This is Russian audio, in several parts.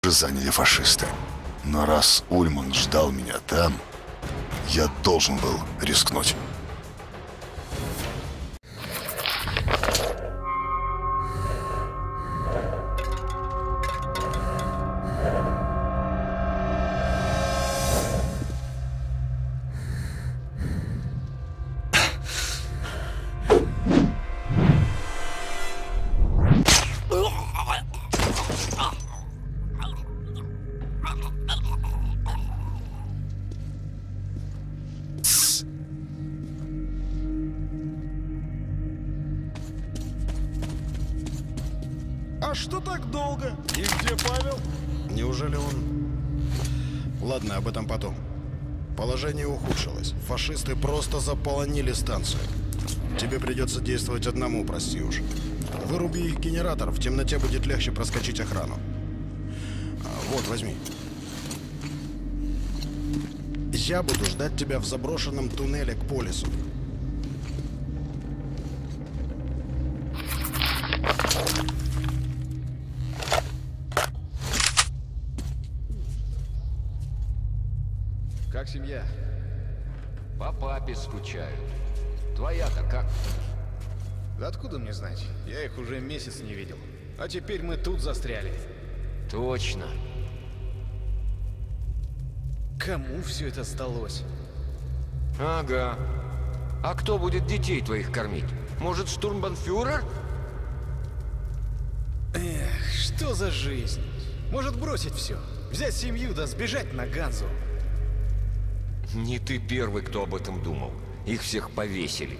заняли фашисты. Но раз Ульман ждал меня там, я должен был рискнуть. А что так долго? И где Павел? Неужели он... Ладно, об этом потом. Положение ухудшилось. Фашисты просто заполонили станцию. Тебе придется действовать одному, прости уж. Выруби их генератор, в темноте будет легче проскочить охрану. Вот, возьми. Я буду ждать тебя в заброшенном туннеле к полису. Как семья? По папе скучают. Твоя-то как? Да откуда мне знать? Я их уже месяц не видел. А теперь мы тут застряли. Точно. Кому все это сдалось? Ага. А кто будет детей твоих кормить? Может, штурмбанфюрер? Эх, что за жизнь? Может бросить все? Взять семью да сбежать на Ганзу? Не ты первый, кто об этом думал. Их всех повесили.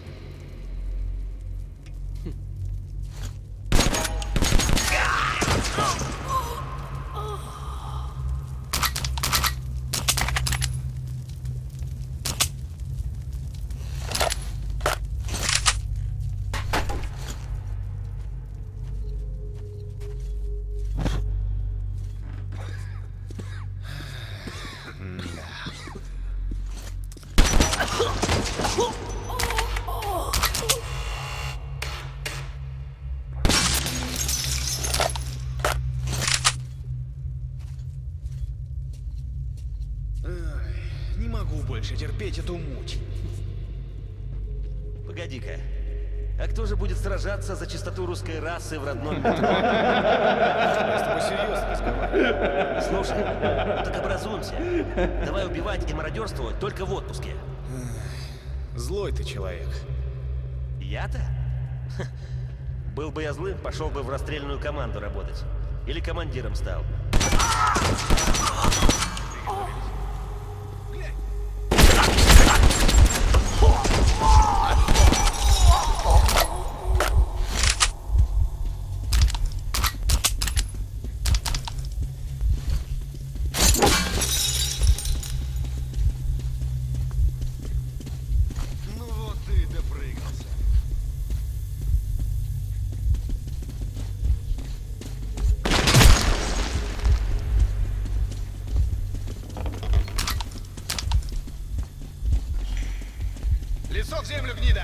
Не могу больше терпеть эту муть. Погоди-ка. А кто же будет сражаться за чистоту русской расы в родном метро? Я с тобой серьезно разговариваю. Слушай, ну так образуемся. Давай убивать и мародерствовать только в отпуске. Злой ты человек. Я-то? Ха. Был бы я злым, пошел бы в расстрельную команду работать. Или командиром стал. Лицо в землю, гнида!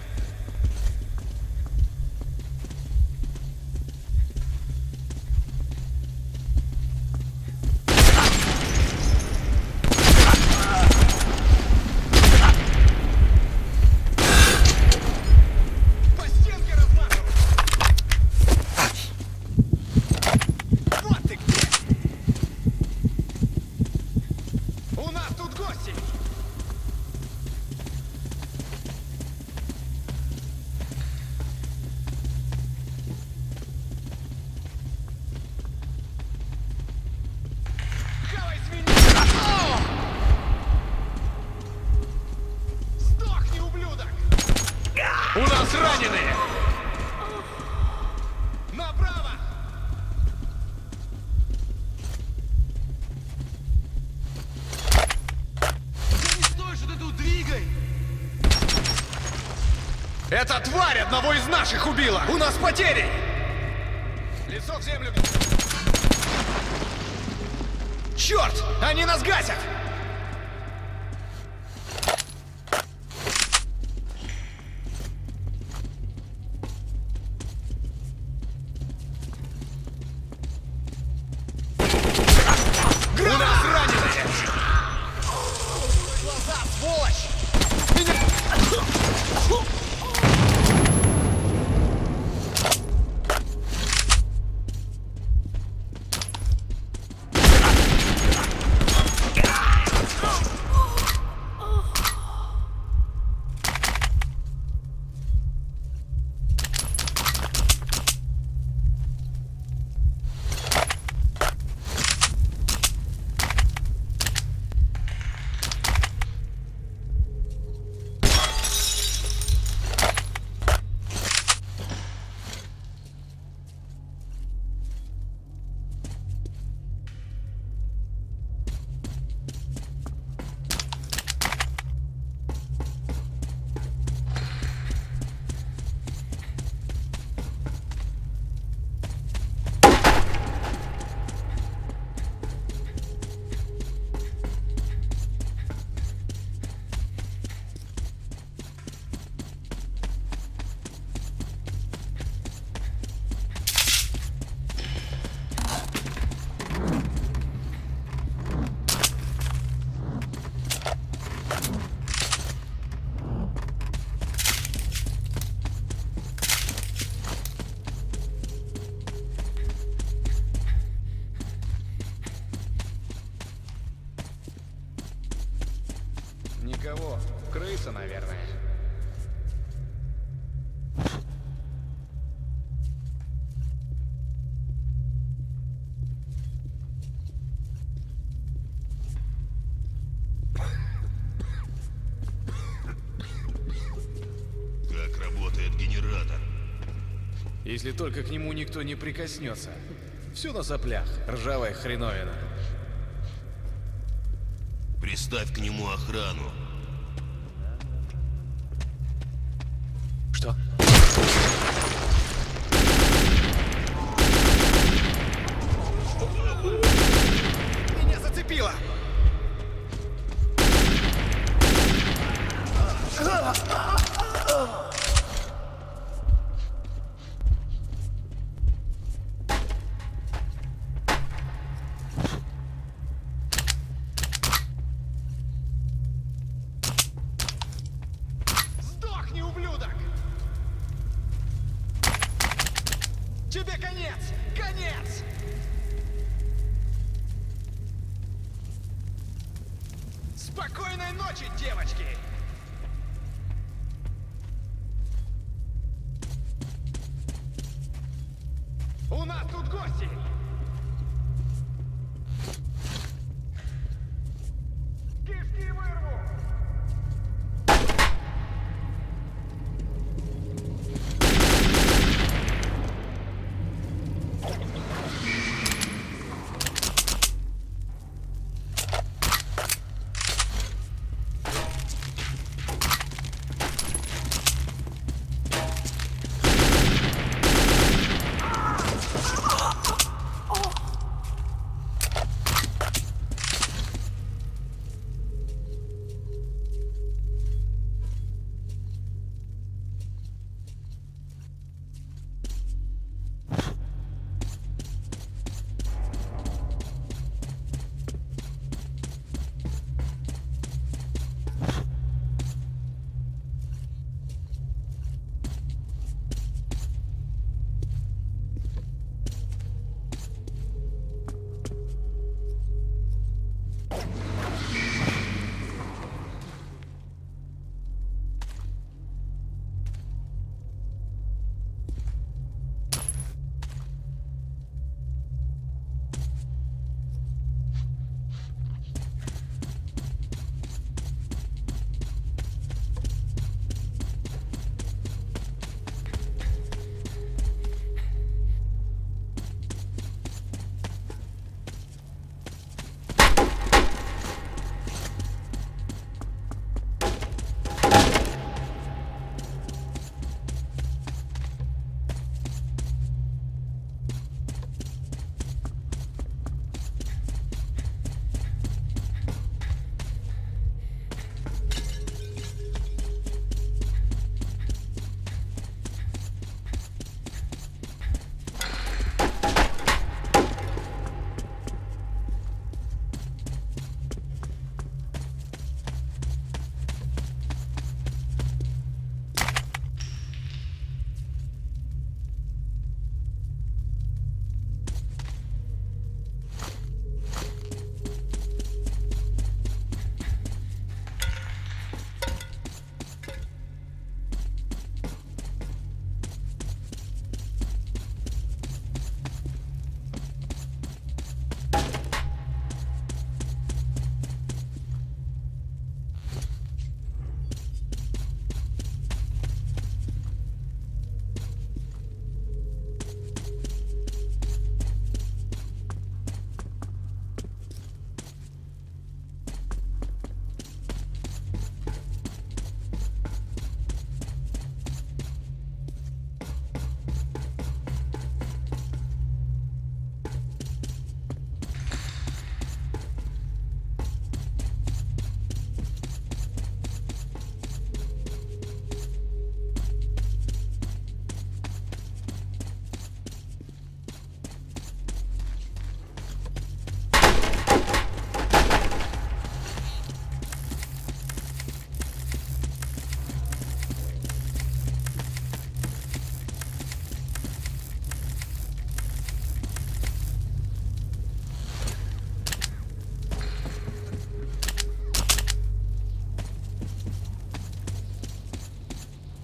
По стенке размахивай! Вот ты где! У нас тут гости! Сдохни, ублюдок! У нас раненые! Направо! Да не стой, что ты тут двигай! Эта тварь одного из наших убила! У нас потери! Лицо в землю! Черт! Они нас гасят! Никого. Крыса, наверное. Как работает генератор? Если только к нему никто не прикоснется. Все на соплях. Ржавая хреновина. Приставь к нему охрану. Что? Меня зацепило! Сдохни, ублюдок! Тебе конец! Конец! Спокойной ночи, девочки! У нас тут гости! Кишки вырву!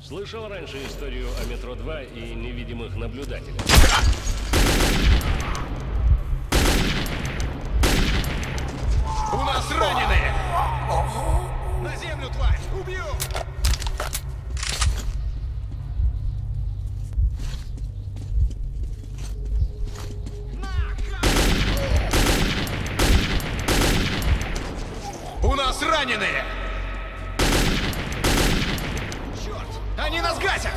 Слышал раньше историю о метро 2 и невидимых наблюдателях? У нас раненые! На землю, тварь! Убью! У нас раненые! Черт! Они нас гасят!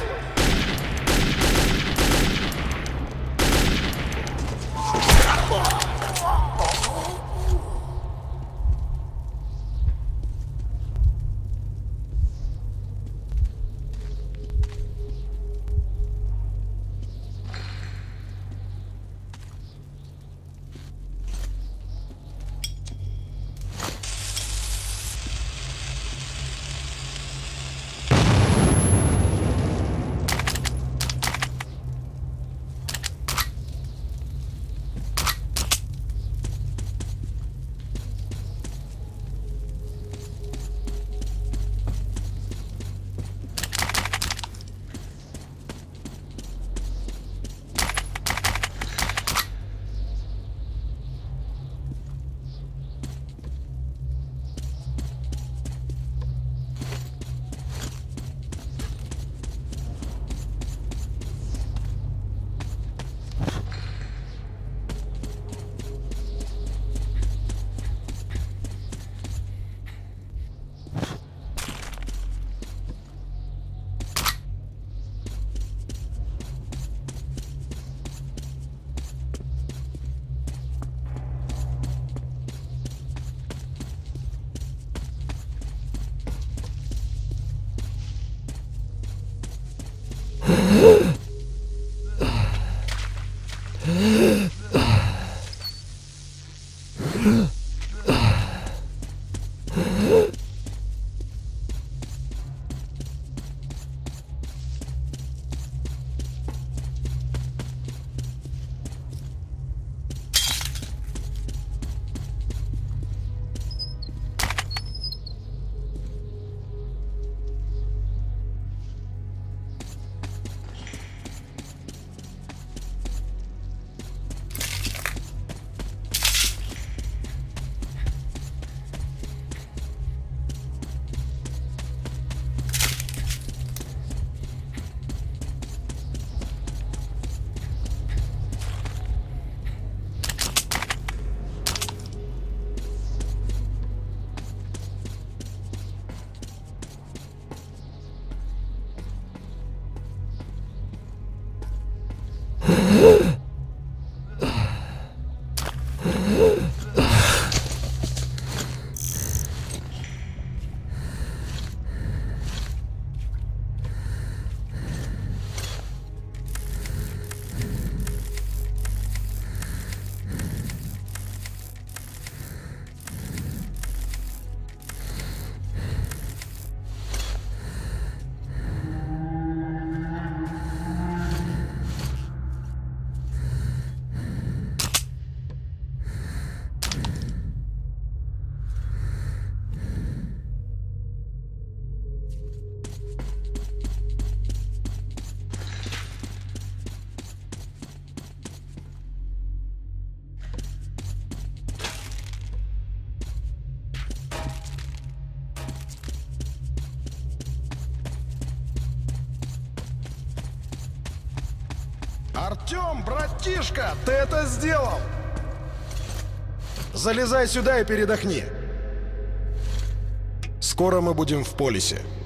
Артем, братишка, ты это сделал! Залезай сюда и передохни. Скоро мы будем в полисе.